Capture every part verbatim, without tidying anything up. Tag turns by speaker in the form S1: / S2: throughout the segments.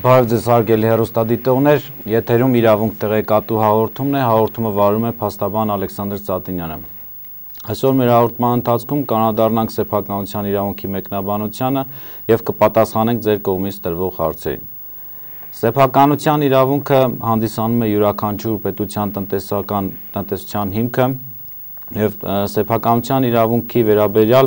S1: Բարև ձեզ հարգելի հեռուստադիտողներ, եթերում իրավունք տեղեկատու հաղորդումն է, հաղորդումը վարում է փաստաբան Ալեքսանդր Ծատինյանը։ Այսօր մեր հաղորդման ընթացքում կանադառնանք սեփականության իրավունքի մեկնաբանությանը եւ կպատասխանենք ձեր կողմից տրվող հարցերին։ Սեփականության իրավունքը հանդիսանում է յուրաքանչյուր պետության տնտեսական տնտեսության հիմքը եւ սեփականության իրավունքի վերաբերյալ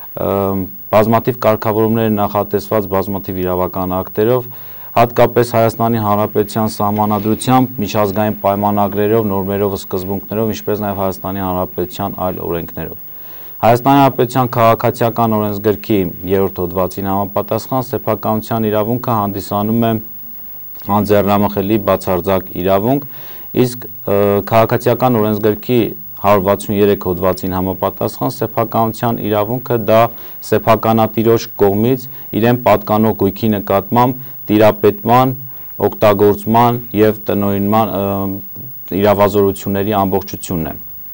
S1: բազմաթիվ կարգավորումներ նախատեսված բազմաթիվ իրավական ակտերով, հատկապես Հայաստանի Հանրապետության սահմանադրությամբ, միջազգային պայմանագրերով, նորմերով, սկզբունքներով, ինչպես նաև Հայաստանի Հանրապետության այլ օրենքներով։ Հայաստանի Հանրապետության քաղաքացիական օրենսգրքի երրորդ հոդվածին համապատասխան սեփականության իրավունքը հանդիսանում է անձեռնամխելի բացարձակ իրավունք, իսկ քաղաքացիական օրենսգրքի հարյուր վաթսուներեք հոդվածին համապատասխան սեփականության իրավունքը դա սեփականատիրոջ կողմից իրեն պատկանող գույքի նկատմամբ տիրապետման, օգտագործման եւ տնօրինման իրավազորությունների ամբողջությունն է։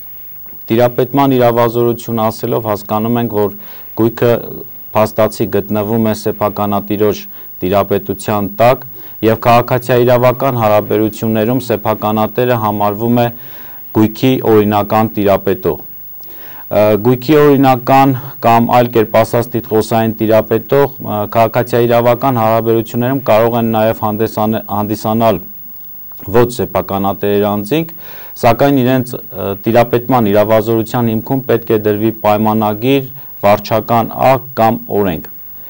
S1: Տիրապետման իրավազորություն ասելով հասկանում ենք, որ գույքը փաստացի գտնվում է սեփականատիրոջ տիրապետության տակ եւ քաղաքացիաիրավական հարաբերություններում սեփականատերը համարվում է գույքի օրինական տիրապետող։ Գույքի օրինական կամ այլ կերպ ասած տիտղոսային տիրապետող քաղաքացիաիրավական հարաբերություններում կարող են նաև հանդիսանալ ոչ սեփականատերեր անձինք, սակայն իրենց տիրապետման իրավազորության հիմքում պետք է դրվի պայմանագիր, վարչական ակտ կամ օրենք։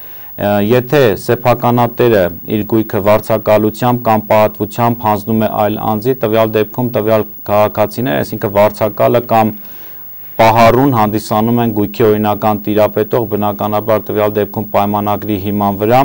S1: Եթե սեփականատերը իր գույքը վարձակալությամբ կամ պահատվությամբ հանձնում է այլ անձի, տվյալ դեպքում տվյալ քաղաքացիները, այսինքն վարձակալը կամ պահառուն հանդիսանում են գույքի օրինական տիրապետող, բնականաբար տվյալ դեպքում պայմանագրի հիման վրա,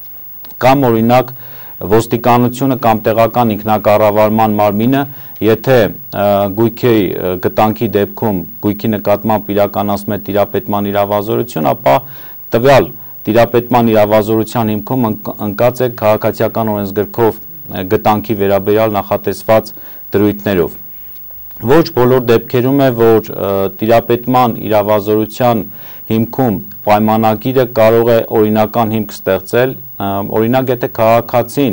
S1: կամ օրինակ ոստիկանությունը կամ տեղական ինքնակառավարման մարմինը, եթե գույքի գտանքի դեպքում գույքի նկատմամբ իրականացում է տիրապետման իրավազորություն, ապա տվյալ տիրապետման իրավազորության հիմքում ընկած է քաղաքացիական օրենսգրքով գտանքի վերաբերյալ նախատեսված դրույթներով։ Ոչ բոլոր դեպքերում է, որ տիրապետման իրավազորության հիմքում պայմանագիրը կարող է օրինական հիմք ստեղծել, օրինակ եթե քաղաքացին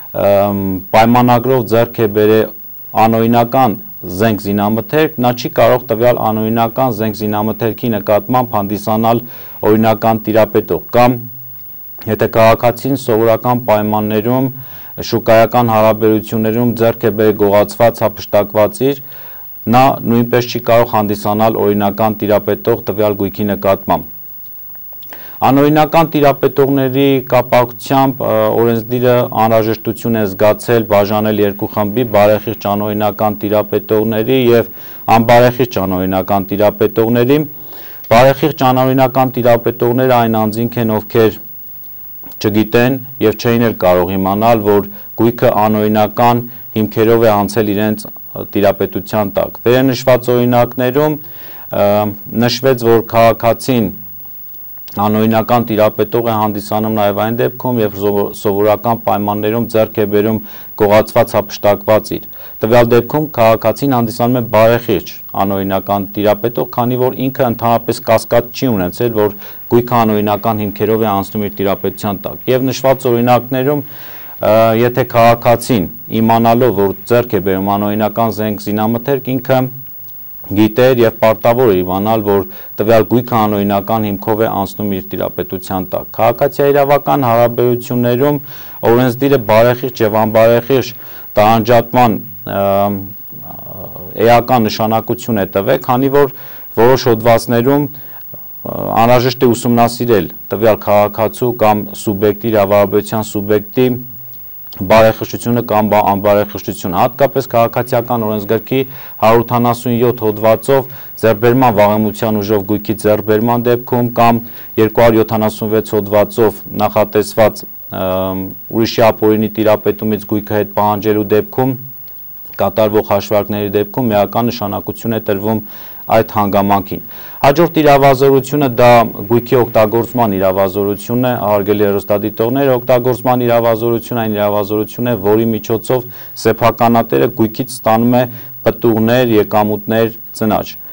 S1: պայմանագրով ձեռք է բերել անօրինական զենք զինամթերք, նա չի կարող տվյալ անօրինական զենք զինամթերքի նկատմամբ հանդիսանալ օրինական տիրապետող, կամ եթե քաղաքացին սովորական պայմաններում շուկայական հարաբերություններում ձեռք է բերել գողացված հափշտակված իր, նա նույնպես չի կարող հանդիսանալ օրինական տիրապետող տվյալ գույքի նկատմամբ։ Անօրինական տիրապետողների կապակցությամբ օրենսդիրը անհրաժեշտություն է զգացել բաժանել երկու խմբի՝ բարեխիղճ անօրինական տիրապետողների եւ անբարեխիղճ անօրինական տիրապետողների։ Բարեխիղճ անօրինական տիրապետողները այն անձինք են, ովքեր չգիտեն եւ չէին էլ կարող իմանալ, որ գույքը անօրինական հիմքերով է անցել իրենց տիրապետության տակ։ Վերնշված օրինակներում նշվեց, որ քաղաքացին անօրինական տիրապետող է հանդիսանում նաև այն դեպքում, երբ սովորական պայմաններում ձեռք է բերում գողացված հափշտակված իր։ Տվյալ դեպքում քաղաքացին հանդիսանում է բարեխիղճ անօրինական տիրապետող, քանի որ ինքը ընդհանրապես կասկած չի ունեցել, որ գույքը անօրինական հիմքերով է անցնում իր տիրապետության տակ։ Եվ նշված օրինակներում եթե քաղաքացին իմանալով, որ ձեռք է բերում անօրինական զենք զինամթերք, ինքը գիտեր եւ պարտավոր է իմանալ, որ տվյալ գույքը անօրինական հիմքով է անցնում իր տիրապետության տակ։ Քաղաքացիաիրավական հարաբերություններում օրենսդիրը բարեխիղճ եւ անբարեխիղճ տարանջատման էական նշանակություն է տվել, քանի որ որոշ հոդվածներում անհրաժեշտ է ուսումնասիրել տվյալ քաղաքացու կամ սուբյեկտի իրավարարության սուբյեկտի բարեխիղճությունը կամ անբարեխիղճությունը, հատկապես քաղաքացիական օրենսգրքի հարյուր ութանասունյոթ հոդվածով ձեռքբերման վաղեմության ուժով գույքի ձեռքբերման դեպքում կամ երկու հարյուր յոթանասունվեց հոդվածով նախատեսված ուրիշի ապօրինի տիրապետումից գույքը հետ պահանջելու դեպքում կատարվող հաշվարկների դեպքում էական նշանակություն է տրվում այդ հանգամանքին։ Հաջորդ իրավազորությունը դա գույքի օգտագործման իրավազորությունն է, հարգելի հեռուստադիտողներ, օգտագործման իրավազորությունը այն իրավազորությունն է, որի միջոցով սեփականատերը գույքից ստանում է պտուղներ, եկամուտներ, ծնաչ։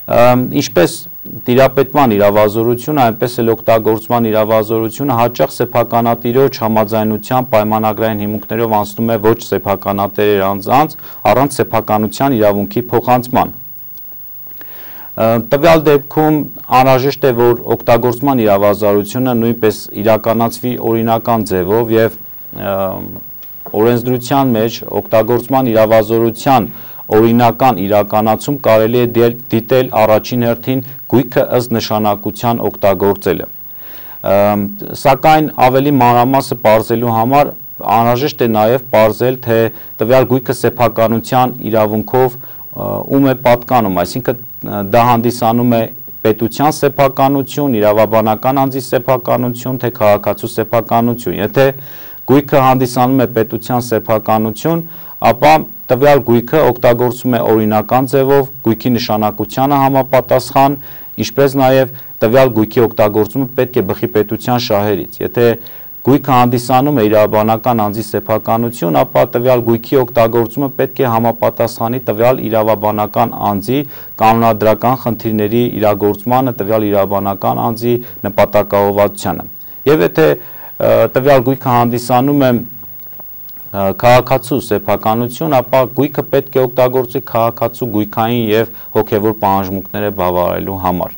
S1: Ինչպես տիրապետման իրավազորությունը, այնպես էլ օգտագործման իրավազորությունը հաճախ սեփականատիրոջ համաձայնության պայմանագրային հիմունքներով անցնում է ոչ սեփականատերեր անձանց առանց սեփականության իրավունքի փոխանցման։ Տվյալ դեպքում անհրաժեշտ է, որ օգտագործման իրավազորությունը նույնպես իրականացվի օրինական ձևով եւ օրենսդրության մեջ օգտագործման իրավազորության օրինական իրականացում կարելի է դիտել առաջին հերթին գույքը ըստ նշանակության օգտագործելը։ Սակայն ավելի մանրամասը պարզելու համար անհրաժեշտ է նաև պարզել, թե տվյալ գույքը սեփականության իրավունքով ում է պատկանում, այսինքն դա հանդիսանում է պետության սեփականություն, իրավաբանական անձի սեփականություն, թե քաղաքացու սեփականություն։ Եթե գույքը հանդիսանում է պետության սեփականություն, ապա տվյալ գույքը օգտագործում է օրինական ձևով գույքի նշանակությանը համապատասխան, ինչպես նաև տվյալ գույքի օգտագործումը պետք է բխի պետության շահերից։ Եթե գույքը հանդիսանում է իրավաբանական անձի սեփականություն, ապա տվյալ գույքի օգտագործումը պետք է համապատասխանի տվյալ իրավաբանական անձի կանոնադրական խնդիրների իրագործմանը, տվյալ իրավաբանական անձի նպատակահովվածությանը։ Եվ եթե տվյալ գույքը հանդիսանում է քաղաքացու սեփականություն, ապա գույքը պետք է օգտագործվի քաղաքացու գույքային եւ հոգեվոր պահանջմունքները բավարարելու համար։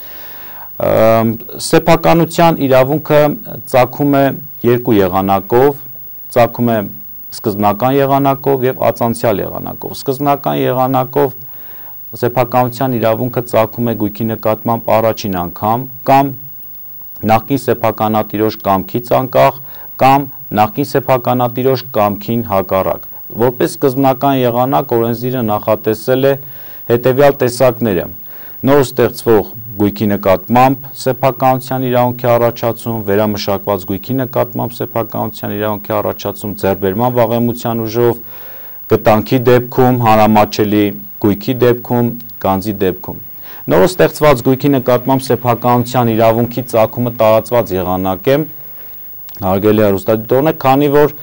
S1: Սեփականության իրավունքը ծագում է երկու եղանակով, ծագում է սկզբնական եղանակով եւ ածանցյալ եղանակով։ Սկզբնական եղանակով սեփականության իրավունքը ծագում է գույքի նկատմամբ առաջին անգամ կամ նախկին սեփականատիրոջ կամքից անկախ կամ նախկին սեփականատիրոջ կամքին հակառակ։ Որպես սկզբնական եղանակ օրենսդիրը նախատեսել է հետևյալ տեսակները. նոր ստեղծվող գույքի նկատմամբ սեփականության իրավունքի առաջացում, վերամշակված գույքի նկատմամբ սեփականության իրավունքի առաջացում, ձեռբերման վաղեմության ուժով, գտանքի դեպքում, հանրամատչելի գույքի դեպքում, գանձի դեպքում։ Նոր ստեղծված գույքի նկատմամբ սեփականության իրավունքի ծագումը տարածված եղանակ է, հարգելի հեռուստադիտողներ, քանի որ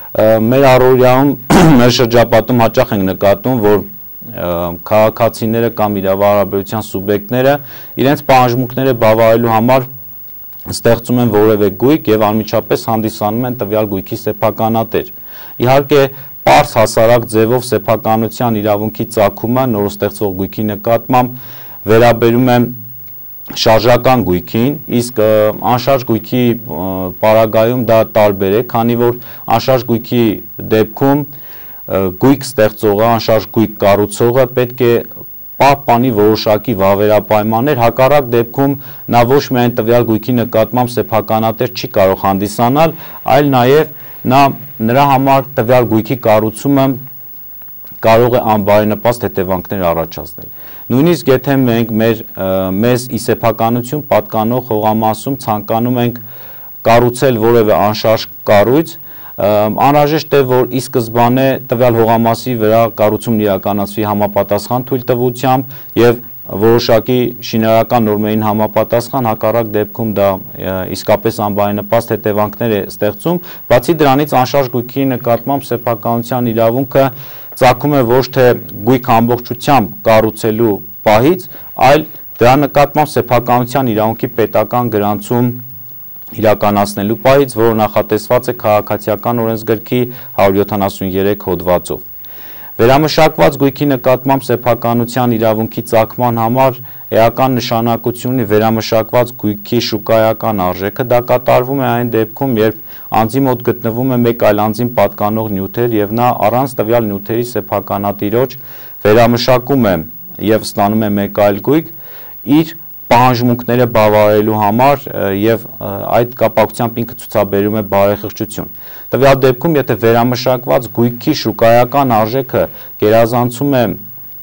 S1: մեր առօրյայում, մեր շրջապատում հաճախ ենք նկատում, որ քաղաքացիները կամ իրավահարաբերության սուբյեկտները իրենց պահանջմունքները բավարարելու համար ստեղծում են որևէ գույք եւ անմիջապես հանդիսանում են տվյալ գույքի սեփականատեր։ Իհարկե, պարզ հասարակ ձևով սեփականության իրավունքի ծագումը նոր ստեղծվող գույքի նկատմամբ վերաբերում է շարժական գույքին, իսկ անշարժ գույքի պարագայում դա տարբեր է, քանի որ անշարժ գույքի դեպքում գույք ստեղծողը, անշարժ գույք կառուցողը պետք է պահպանի որոշակի վավերապայմաններ, հակառակ դեպքում նա ոչ միայն տվյալ գույքի նկատմամբ սեփականատեր չի կարող հանդիսանալ, այլ նաև նա նրա համար տվյալ գույքի կառուցումը կարող է անբարենպաստ հետևանքներ առաջացնել։ Նույնիսկ եթե մենք մեր մեզ ի սեփականություն պատկանող հողամասում ցանկանում ենք կառուցել որևէ անշարժ կառույց, անհրաժեշտ է, որ ի սկզբանե տվյալ հողամասի վրա կառուցումն իրականացվի համապատասխան թույլտվությամբ եւ որոշակի շինարարական նորմերին համապատասխան, հակառակ դեպքում դա իսկապես անբարենպաստ հետևանքներ է ստեղծում։ Բացի դրանից անշարժ գույքի նկատմամբ սեփականության իրավունքը ծագում է ոչ թե գույք ամբողջությամբ կառուցելու պահից, այլ դրա նկատմամբ սեփականության իրավունքի պետական գրանցում իրականացնելու պահից, որը նախատեսված է քաղաքացիական օրենսգրքի հարյուր յոթանասուներեք հոդվածով։ Վերամշակված գույքի նկատմամբ սեփականության իրավունքի ծագման համար էական նշանակություն ունի վերամշակված գույքի շուկայական արժեքը, դա կատարվում է այն դեպքում, երբ անձի մոտ գտնվում է մեկ այլ անձին պատկանող նյութեր եւ նա առանց տվյալ նյութերի սեփականատիրոջ վերամշակում է եւ ստանում է մեկ այլ գույք իր պահանջմունքները բավարարելու համար եւ այդ կապակցությամբ ինքը ցուցաբերում է բարեխղճություն։ Տվյալ դեպքում, եթե վերամշակված գույքի շուկայական արժեքը գերազանցում է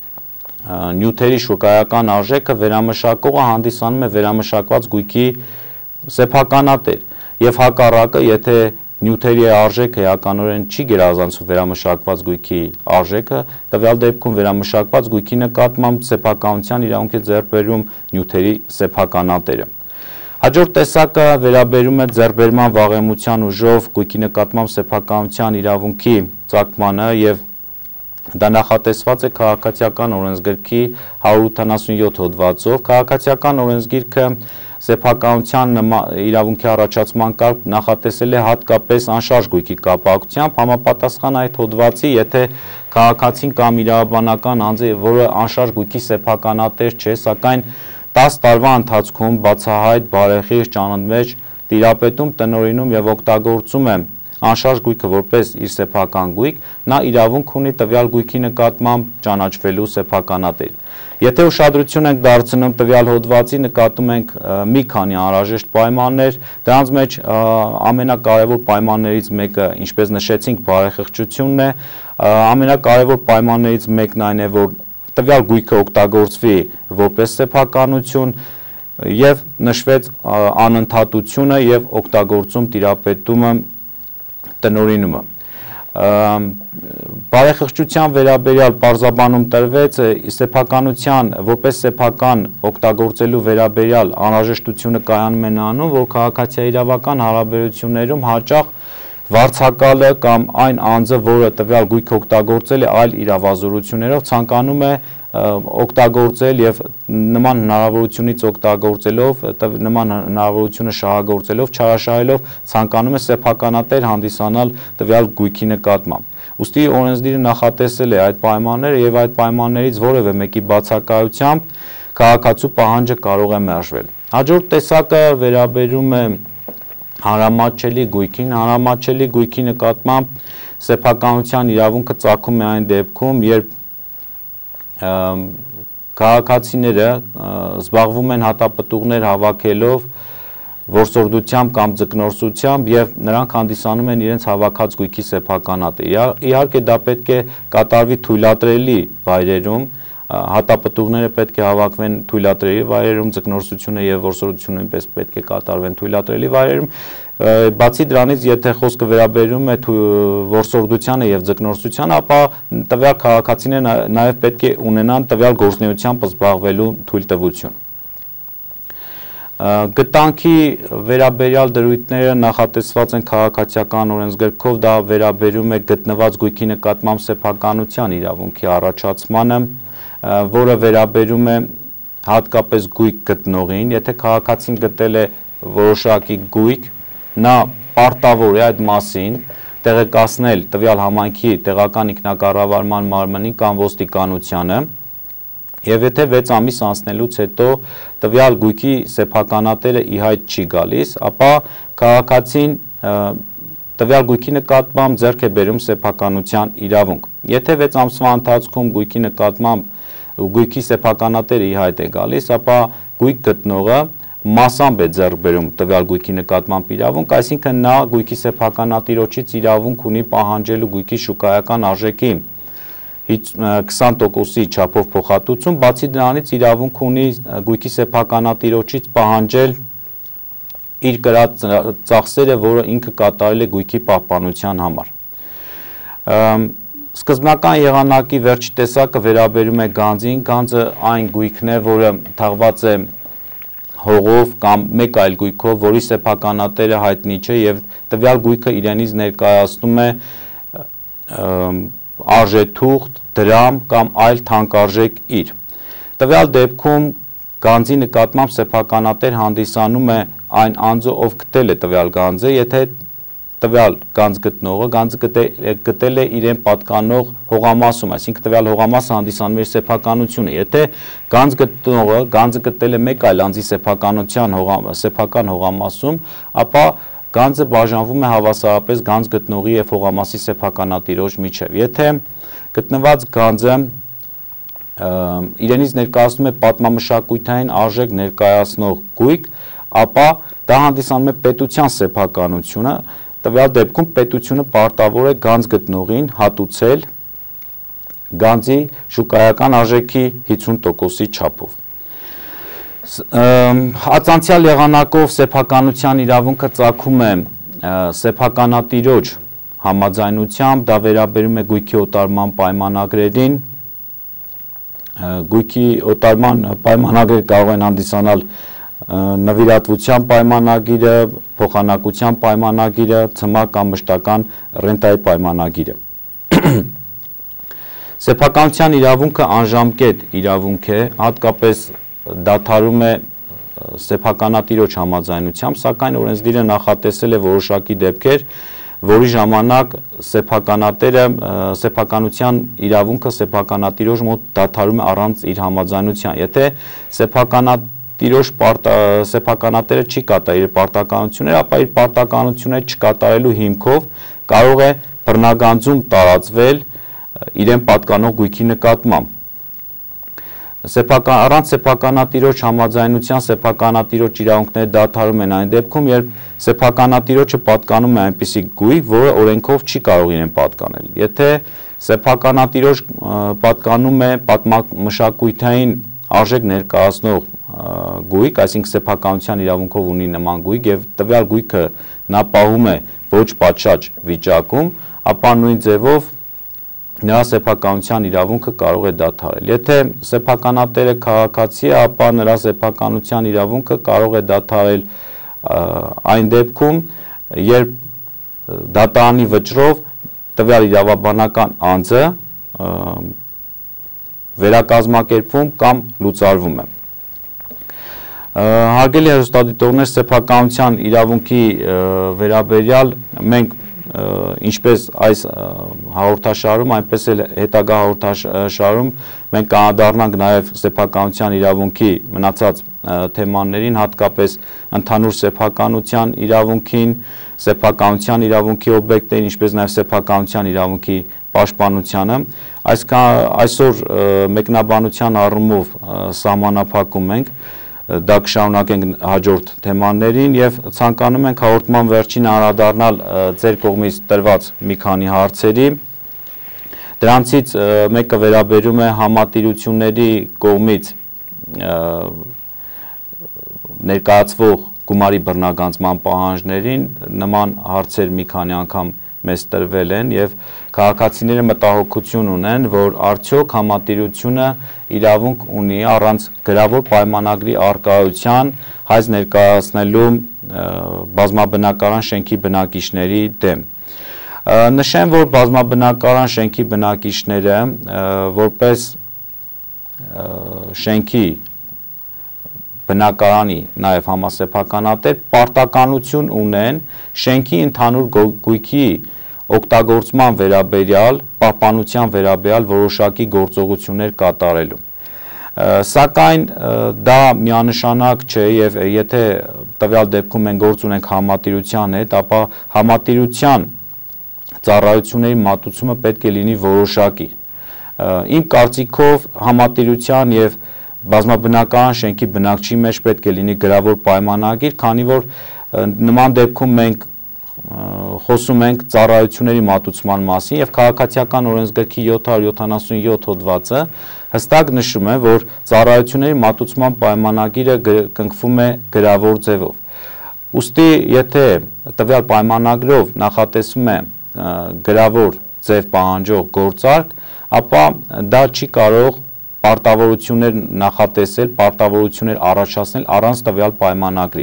S1: նյութերի շուկայական արժեքը, վերամշակողը հանդիսանում է վերամշակված գույքի սեփականատեր եւ հակառակը, եթե նյութերի արժեքը էականորեն չի գերազանցում վերամշակված գույքի արժեքը, տվյալ դեպքում վերամշակված գույքի նկատմամբ սեփականության իրավունք է ձեռք բերում նյութերի սեփականատերը։ Հաջորդ տեսակը վերաբերում է ձեռքբերման վաղեմության ուժով գույքի նկատմամբ սեփականության իրավունքի ծագմանը եւ Դա նախատեսված է քաղաքացիական օրենսգրքի հարյուր ութանասունյոթ հոդվածով։ Քաղաքացիական օրենսգիրքը սեփականության իրավունքի առաջացման կարգ նախատեսել է հատկապես անշարժ գույքի կապակցությամբ, համապատասխան այդ հոդվածի, եթե քաղաքացին կամ իրավաբանական անձը, որը անշարժ գույքի սեփականատեր չէ, սակայն տասը տարվա ընթացքում բացահայտ, բարեխիղճ, անընդմեջ տիրապետում, տնօրինում եւ օգտագործում է անշարժ գույքը որպես իր սեփական գույք, նա իրավունք ունի տվյալ գույքի նկատմամբ ճանաչվելու սեփականատեր։ Եթե ուշադրություն ենք դարձնում տվյալ հոդվածի, նկատում ենք մի քանի անհրաժեշտ պայմաններ, դրանց մեջ ամենակարևոր պայմաններից մեկը, ինչպես նշեցինք, բարեխղճությունն է, ամենակարևոր պայմաններից մեկն այն է, որ տվյալ գույքը օգտագործվի որպես սեփականություն եւ նշվեց անընդհատությունը եւ օգտագործում տիրապետումը տնօրինումը։ Բարեխղճության վերաբերյալ պարզաբանում տրվեց սեփականության որպես սեփական օգտագործելու վերաբերյալ անհրաժեշտությունը կայանում է նրանում, որ քաղաքացիաիրավական հարաբերություններում հաճախ վարձակալը կամ այն անձը, որը տվյալ գույքը օգտագործել է այլ իրավազորություններով, ցանկանում է օգտագործել եւ նման հնարավորությունից օգտագործելով, նման հնարավորությունը շահագործելով, չարաշահելով ցանկանում է սեփականատեր հանդիսանալ տվյալ գույքի նկատմամբ։ Ուստի օրենսդիրը նախատեսել է այդ պայմանները եւ այդ պայմաններից որևէ մեկի բացակայությամբ քաղաքացու պահանջը կարող է մերժվել։ Հաջորդ տեսակը վերաբերում է հանրամատչելի գույքին։ Հանրամատչելի գույքի նկատմամբ սեփականության իրավունքը ծագում է այն դեպքում, երբ քաղաքացիները զբաղվում են հատապտուղներ հավաքելով, որսորդությամբ կամ ձկնորսությամբ եւ նրանք հանդիսանում են իրենց հավաքած գույքի սեփականատեր։ Իհարկե դա պետք է կատարվի թույլատրելի վայրերում, հատապտուղները պետք է հավաքվեն թույլատրելի վայրերում, ձկնորսությունը եւ որսորդությունը նույնպես պետք է կատարվեն թույլատրելի վայրերում։ Բացի դրանից, եթե խոսքը վերաբերում է որսորդությանը եւ ձկնորսությանը, ապա տվյալ քաղաքացիները նաեւ պետք է ունենան տվյալ գործունեությամբ զբաղվելու թույլտվություն։ Գտանքի վերաբերյալ դրույթները նախատեսված են քաղաքացիական օրենսգրքով, դա վերաբերում է գտնված գույքի նկատմամբ սեփականության իրավունքի առաջացմանը, որը վերաբերում է հատկապես գույք գտնողին, եթե քաղաքացին գտել է որոշակի գույք, նա պարտավոր է այդ մասին տեղեկացնել տվյալ համայնքի տեղական ինքնակառավարման մարմնին կամ ոստիկանությանը, եւ եթե վեց ամիս անցնելուց հետո տվյալ գույքի սեփականատերը ի հայտ չի գալիս, ապա քաղաքացին տվյալ գույքի նկատմամբ ձեռք է բերում սեփականության իրավունք։ Եթե վեց ամսվա ընթացքում գույքի նկատմամբ գույքի սեփականատերը ի հայտ է գալիս, ապա գույք գտնողը մասամբ է ձեռք բերում տվյալ գույքի նկատմամբ իրավունք, այսինքն նա գույքի սեփականատիրոջից իրավունք ունի պահանջելու գույքի շուկայական արժեքի քսան տոկոսի չափով փոխհատուցում, բացի դրանից իրավունք ունի գույքի սեփականատիրոջից պահանջել իր կրած ծախսերը, որը ինքը կատարել է գույքի պահպանության համար։ Սկզբնական եղանակի վերջի տեսակը վերաբերում է գանձին, գանձը այն գույքն է, որը թաղված է հողով կամ մեկ այլ գույքով, որի սեփականատերը հայտնի չէ եւ տվյալ գույքը իրենից ներկայացնում է արժեթուղթ, դրամ կամ այլ թանկարժեք իր։ Տվյալ դեպքում գանձի նկատմամբ սեփականատեր հանդիսանում է այն անձը, ով գտել է տվյալ գանձը, եթե տվյալ գանձ գտնողը գանձը գտել է իրեն պատկանող հողամասում, այսինքն տվյալ հողամասը հանդիսանում է իր սեփականությունը։ Եթե գանձ գտնողը գանձը գտել է մեկ այլ անձի սեփականության սեփական հողամասում, ապա գանձը բաժանվում է հավասարապես գանձ գտնողի եւ հողամասի սեփականատիրոջ միջեւ։ Եթե գտնված գանձը իրենից ներկայացնում է պատմամշակութային արժեք ներկայացնող գույք, ապա դա հանդիսանում է պետության սեփականությունը, տվյալ դեպքում պետությունը պարտավոր է գանձ գտնողին հատուցել գանձի շուկայական արժեքի հիսուն տոկոսի չափով։ Հացանցյալ եղանակով սեփականության իրավունքը ծագում է սեփականատիրոջ համաձայնությամբ, դա վերաբերում է գույքի օտարման պայմանագրերին, գույքի օտարման պայմանագրեր կարող են հանդիսանալ նվիրատվության պայմանագիրը, փոխանակության պայմանագիրը, ցմահ կամ մշտական ռենտայի պայմանագիրը։ Սեփականության իրավունքը անժամկետ իրավունք է, հատկապես դադարում է սեփականատիրոջ համաձայնությամբ, սակայն օրենսդիրը նախատեսել է որոշակի դեպքեր, որի ժամանակ սեփականատերը սեփականության իրավունքը սեփականատիրոջ մոտ դադարում է առանց իր համաձայնության։ Եթե սեփականատիրոջ սեփականատերը չի կատարել իր պարտականությունները, ապա իր պարտականությունները չկատարելու հիմքով կարող է բռնագանձում տարածվել իրեն պատկանող գույքի նկատմամբ։ Սեփական առանց սեփականատիրոջ համաձայնության սեփականատիրոջ իրավունքները դադարում են այն դեպքում, երբ սեփականատիրոջը պատկանում է այնպիսի գույք, որը օրենքով չի կարող իրեն պատկանել։ Եթե սեփականատիրոջ պատկանում է պատմամշակութային արժեք ներկայացնող գույք, այսինքն սեփականության իրավունքով ունի նման գույք եւ տվյալ գույքը նա պահում է ոչ պատշաճ վիճակում, ապա նույն ձևով նրա սեփականության իրավունքը կարող է դադարել։ Եթե սեփականատերը քաղաքացի է, ապա նրա սեփականության իրավունքը կարող է դադարել այն դեպքում, երբ դատարանի վճռով տվյալ իրավաբանական անձը վերակազմակերպվում կամ լուծարվում է։ Հարգելի հեռուստադիտողներ, սեփականության իրավունքի վերաբերյալ մենք ինչպես այս հաղորդաշարում, այնպես էլ հետագա հաղորդաշարում մենք կանդրադառնանք նաև սեփականության իրավունքի մնացած թեմաներին, հատկապես ընդհանուր սեփականության իրավունքին, սեփականության իրավունքի օբյեկտներին, ինչպես նաև սեփականության իրավունքի պաշտպանությանը։ Այսօր մեկնաբանության առումով սահմանափակում ենք, դա կշարունակենք հաջորդ թեմաներին եւ ցանկանում ենք հաղորդման վերջին անդրադառնալ ձեր կողմից տրված մի քանի հարցերի։ Դրանցից մեկը վերաբերում է համատիրությունների կողմից ներկայացվող գումարի բռնագանձման պահանջներին։ Նման հարցեր մի քանի անգամ մեզ տրվել են եւ քաղաքացիները մտահոգություն ունեն, որ արդյոք համատիրությունը իրավունք ունի առանց գրավոր պայմանագրի առկայության հայց ներկայացնելու բազմաբնակարան շենքի բնակիչների դեմ։ Նշեմ, որ բազմաբնակարան շենքի բնակիչները որպես շենքի բնակարանի նաև համասեփականատեր պարտականություն ունեն շենքի ընդհանուր գույքի օգտագործման վերաբերյալ, պահպանության վերաբերյալ որոշակի գործողություններ կատարելու։ Սակայն դա միանշանակ չէ եւ եթե տվյալ դեպքում մենք գործ ունենք համատիրության հետ, ապա համատիրության ծառայությունների մատուցումը պետք է լինի որոշակի։ Իմ կարծիքով համատիրության եւ բազմաբնակարան շենքի բնակչի մեջ պետք է լինի գրավոր պայմանագիր, քանի որ նման դեպքում մենք խոսում ենք ծառայությունների մատուցման մասին եւ քաղաքացիական օրենսգրքի յոթ հարյուր յոթանասունյոթ հոդվածը հստակ նշում է, որ ծառայությունների մատուցման պայմանագիրը կնքվում է գրավոր ձևով։ Ուստի եթե տվյալ պայմանագրով նախատեսվում է գրավոր ձև պահանջող գործարք, ապա դա չի կարող պարտավորություններ նախատեսել, պարտավորություններ առաջացնել առանց տվյալ պայմանագրի։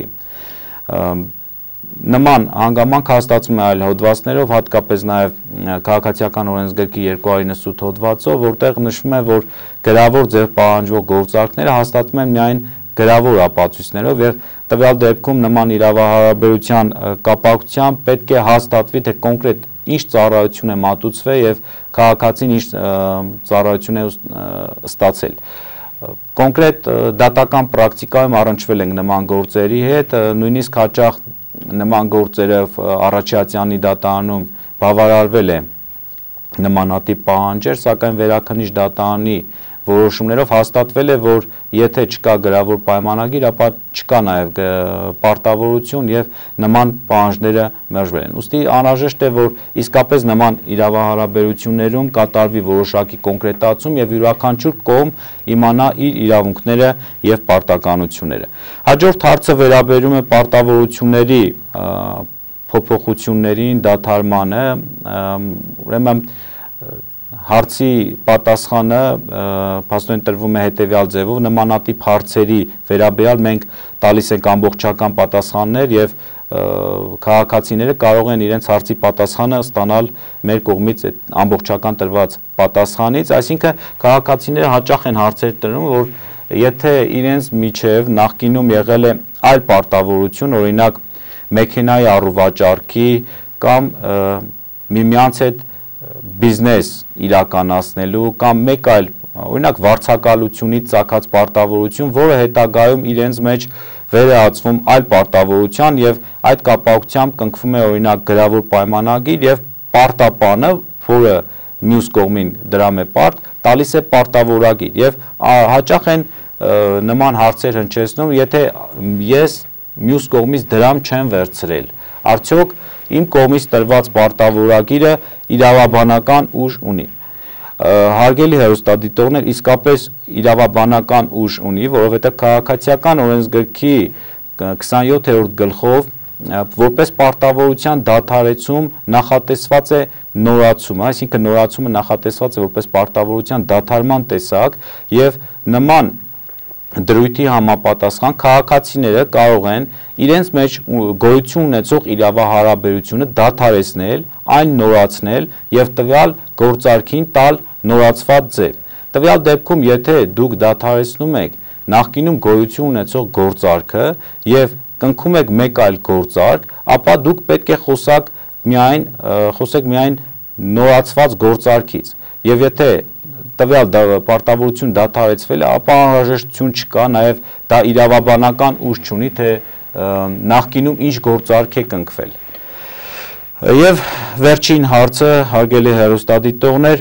S1: Նման հանգամանք հաստատվում է այլ հոդվածներով, հատկապես նաև քաղաքացիական օրենսգրքի երկու հարյուր նվաթ հոդվածով, որտեղ նշվում է, որ գրավոր ձև պահանջող գործարքները հաստատվում են միայն գրավոր ապացույցներով եւ տվյալ դեպքում նման իրավահարաբերության կապակցությամբ պետք է հաստատվի, թե կոնկրետ ինչ ծառայություն է մատուցվել եւ քաղաքացին ինչ ծառայություն է ստացել։ Կոնկրետ դատական պրակտիկայում առնչվել ենք նման գործերի հետ, նույնիսկ հաճախ նման գործերը առաջացյալի դատարանում բավարարվել է նմանատիպ պահանջեր, սակայն վերաքննիչ դատարանի որոշումներով հաստատվել է, որ եթե չկա գրավոր պայմանագիր, ապա չկա նաև պարտավորություն եւ նման պահանջները մերժվել են։ Ուստի անհրաժեշտ է, որ իսկապես նման իրավահարաբերություններում կատարվի որոշակի կոնկրետացում եւ յուրաքանչյուր կողմ իմանա իր իրավունքները եւ պարտականությունները։ Հաջորդ հարցը վերաբերում է պարտավորությունների փոփոխություններին, դադարմանը, ուրեմն հարցի պատասխանը փաստորեն տրվում է հետևյալ ձևով, նմանատիպ հարցերի վերաբերյալ մենք տալիս ենք ամբողջական պատասխաններ եւ քաղաքացիները կարող են իրենց հարցի պատասխանը ստանալ մեր կողմից այդ ամբողջական տրված պատասխանից, այսինքն քաղաքացիները հաճախ են հարցեր տնում, որ եթե իրենց միջև նախկինում եղել է այլ պարտավորություն, օրինակ մեքենայի առուվաճառքի կամ միմյանց հետ բիզնես իրականացնելու կամ մեկ այլ, օրինակ վարձակալությունից ծագած պարտավորություն, որը հետագայում իրենց մեջ վերահացվում այլ պարտավորության եւ այդ կապակցությամբ կնքվում է օրինակ գրավոր պայմանագիր եւ պարտապանը, որը մյուս կողմին դրամ է պարտ, տալիս է պարտավորագիր եւ հաճախ են նման հարցեր հնչեցնում, եթե ես մյուս կողմից դրամ չեմ վերցրել, արդյոք իմ կողմից տրված պարտավորագիրը իրավաբանական ուժ ունի։ Հարգելի հեռուստադիտողներ, իսկապես իրավաբանական ուժ ունի, որովհետև քաղաքացիական օրենսգրքի քսանյոթերորդ գլխով որպես պարտավորության դադարեցում նախատեսված է նորացումը, այսինքն նորացումը նախատեսված է որպես պարտավորության դադարման տեսակ եւ նման դրույթի համապատասխան քաղաքացիները կարող են իրենց մեջ գոյություն ունեցող իրավահարաբերությունը դադարեցնել, այն նորացնել եւ տվյալ գործարքին տալ նորացված ձև։ Տվյալ դեպքում, եթե դուք դադարեցնում եք նախկինում գոյություն ունեցող գործարքը եւ կնքում եք մեկ այլ գործարք, ապա դուք պետք է խոսակ միայն խոսեք միայն նորացված գործարքից։ Եվ եթե տվյալ պարտավորություն դադարեցվել է, ապա անհրաժեշտություն չկա, նաև դա իրավաբանական ուժ չունի, թե նախկինում ինչ գործարք է կնքվել։ Եվ վերջին հարցը, հարգելի հեռուստադիտողներ,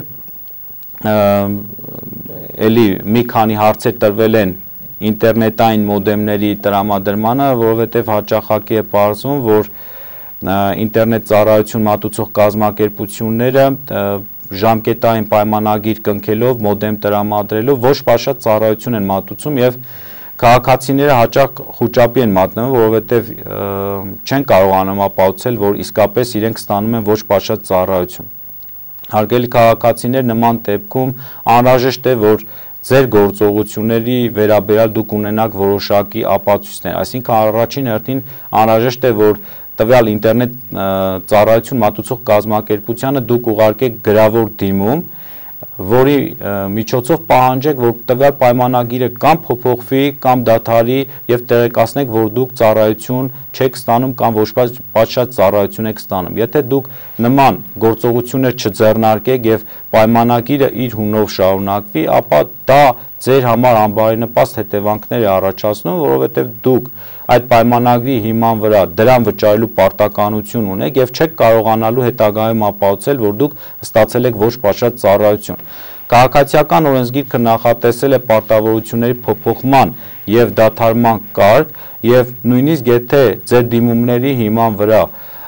S1: էլի մի քանի հարցեր տրվել են ինտերնետային մոդեմների տրամադրմանը, որովհետև հաճախակի է պարզվում, որ ինտերնետ ծառայություն մատուցող կազմակերպությունները ժամկետային պայմանագիր կնքելով, մոդեմ տրամադրելով ոչ պաշտպան ծառայություն են մատուցում եւ քաղաքացիները հաճախ խուճապի են մատնվում, որովհետեւ չեն կարողանում ապացուցել, որ իսկապես իրենք ստանում են ոչ պաշտպան ծառայություն։ Հարգելի քաղաքացիներ, նման դեպքում անհրաժեշտ է, որ ձեր գործողությունների վերաբերյալ դուք ունենաք որոշակի ապացույցներ, այսինքն առաջին հերթին անհրաժեշտ է, որ տվյալ ինտերնետ ծառայություն մատուցող կազմակերպությանը դուք ուղարկեք գրավոր դիմում, որի միջոցով պահանջեք, որ տվյալ պայմանագիրը կամ փոփոխվի, կամ դադարի եւ տեղեկացնեք, որ դուք ծառայություն չեք ստանում կամ ոչ պատշաճ ծառայություն եք ստանում։ Եթե դուք նման գործողություններ չձեռնարկեք եւ պայմանագիրը իր հունով շարունակվի, ապա դա ձեր համար անբարենպաստ հետևանքներ է առաջացնում, որովհետեւ դուք այդ պայմանագրի հիման վրա դրան վճարելու պարտականություն ունեք եւ չեք կարողանալու հետագայում ապացուցել, որ դուք ստացել եք ոչ պատշաճ ծառայություն։ Քաղաքացիական օրենսգիրքը նախատեսել է պարտավորությունների փոփոխման եւ դադարման կարգ եւ նույնիսկ եթե ձեր դիմումների հիման վրա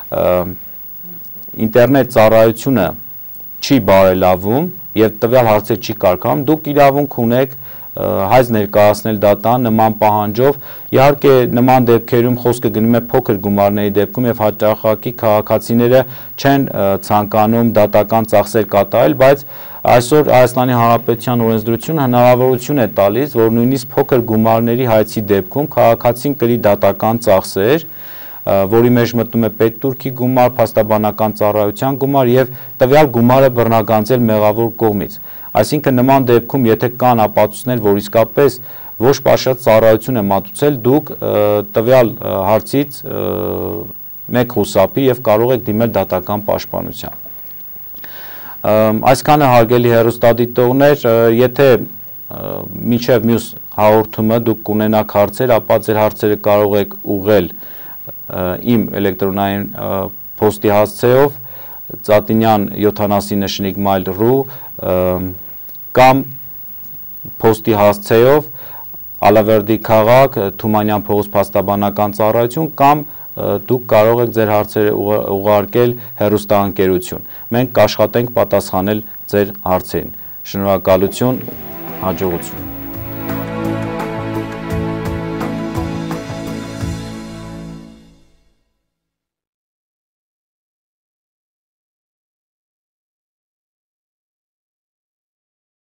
S1: ինտերնետ ծառայությունը չի բարելավում եւ տվյալ հարցեր չի կարգանում, դուք իրավունք ունեք հայց ներկայացնել դատան նման պահանջով, իհարկե նման դեպքերում խոսքը գնում է փոքր գումարների դեպքում եւ հաճախակի քաղաքացիները չեն ցանկանում դատական ծախսեր կատարել, բայց այսօր Հայաստանի Հանրապետության օրենսդրությունը հնարավորություն է տալիս, որ նույնիսկ փոքր գումարների հայցի դեպքում քաղաքացին կրի դատական ծախսեր, որի մեջ մտնում է պետտուրքի գումար, փաստաբանական ծառայության գումար եւ տվյալ գումարը բռնագանձել մեղավոր կողմից։ Այսինքն նման դեպքում, եթե կան ապացույցներ, որ իսկապես ոչ պատշաճ ծառայություն է մատուցել, դուք տվյալ հարցից մեկ խուսափի եւ կարող եք դիմել դատական պաշտպանության։ Այսքանը հարգելի հեռուստադիտողներ, եթե մինչև մյուս հաղորդումը դուք կունենաք հարցեր, ապա ձեր հարցերը կարող եք ուղղել իմ էլեկտրոնային փոստի հասցեով ծատինյան յոթանասի նշնիկ մայլ րու կամ փոստի հասցեով Ալավերդի քաղաք Թումանյան փողոց փաստաբանական ծառայություն կամ դուք կարող եք ձեր հարցերը ուղարկել հեռուստաընկերություն։ Մենք կաշխատենք պատասխանել ձեր հարցերին։ Շնորհակալություն, հաջողություն։